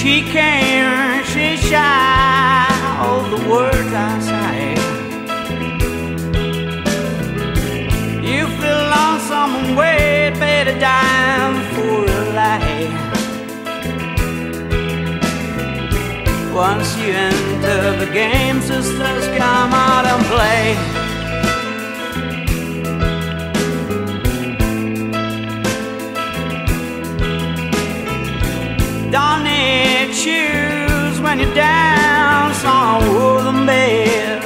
She can't, she's shy of the words I say. You feel lonesome and wait, paid a dime for a lie. Once you enter the game, sisters, come out and play. Don't need shoes when you dance on a wooden bed.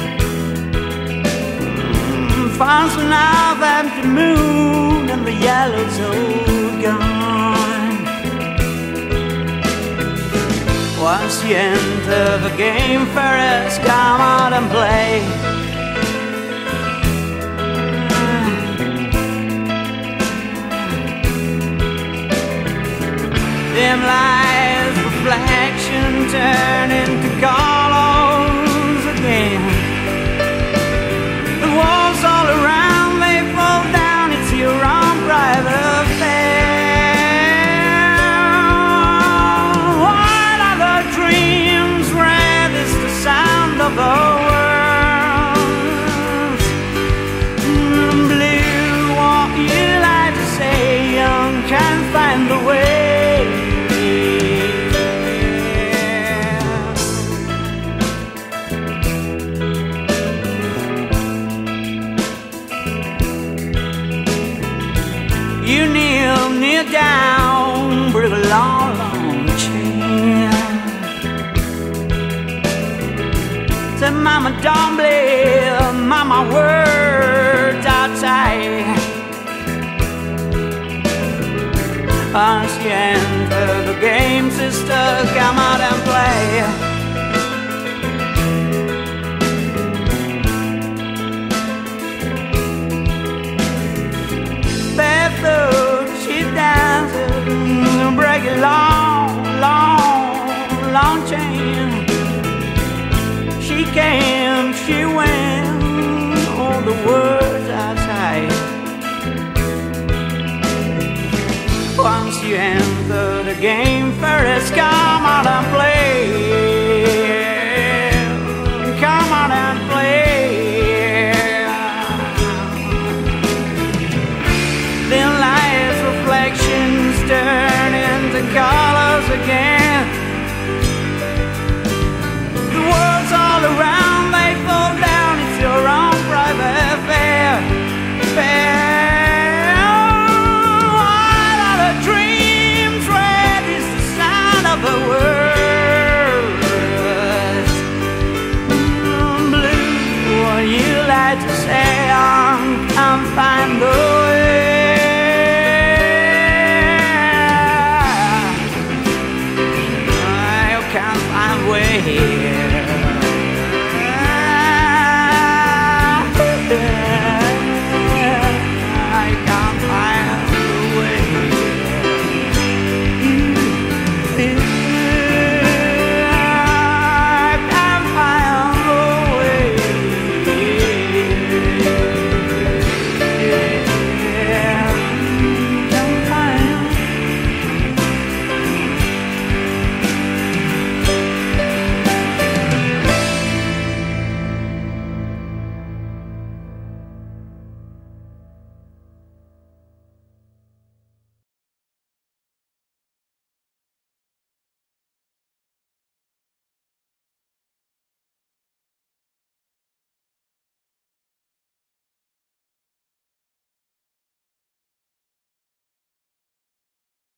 Finds an half empty moon and the yellow's all gone. Once you enter the game, Ferris, come out and play. Dim lights, reflection turn into colors again. The walls all around, they fall down, it's your own private affair. What are the dreams? Red is the sound of the world. Blue, what you like to say, young can't find the way. You kneel down, bring a long, long chain. Say, mama, don't believe mama words outside. Once you enter the game, sister, come out and play. Barefoot, she dances, break a long, long, long chain. She came, she went, all the words outside. Once you enter the game, Ferris, come out and play. Come out and play. Then life's reflections turn into colors again. The world's all around.